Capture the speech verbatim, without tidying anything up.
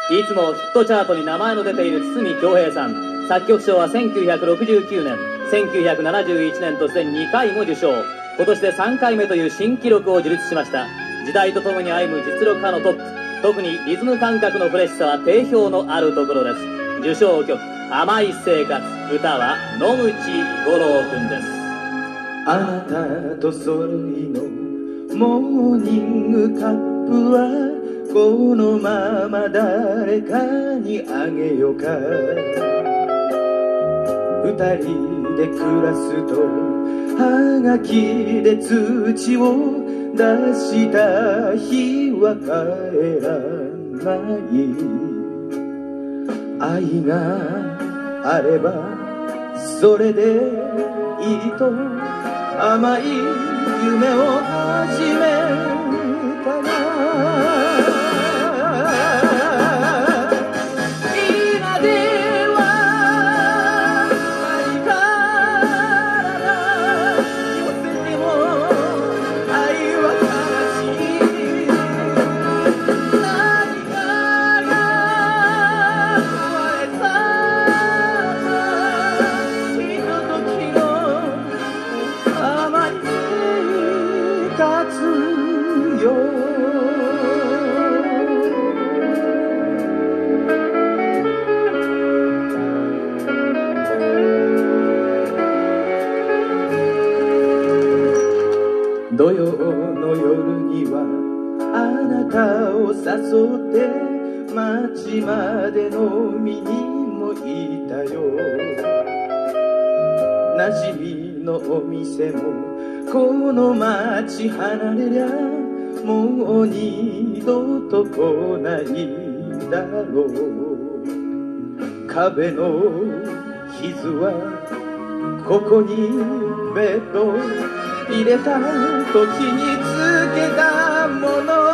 いつもヒットチャートに名前の出ている堤恭平さん。作曲賞はせんきゅうひゃくろくじゅうきゅうねん、せんきゅうひゃくななじゅういちねんとすでににかいも受賞。今年でさんかいめという新記録を樹立しました。時代とともに歩む実力派のトップ、特にリズム感覚のフレッシュさは定評のあるところです。受賞曲「甘い生活」、歌は野口五郎君です。 あなたと揃いのモーニングカップはこのまま誰かにあげようか。二人で暮らすとはがきで土を出した日は帰らない愛があればそれでいいと甘い夢を始めたな。今では愛から寄せても愛は悲しい。何かが壊れたひとときの甘い生活よ。土曜の夜にはあなたを誘って街まで飲みにも行ったよ。馴染みのお店もこの街離れりゃもう二度と来ないだろう。壁の傷はここにベッド入れた時につけたもの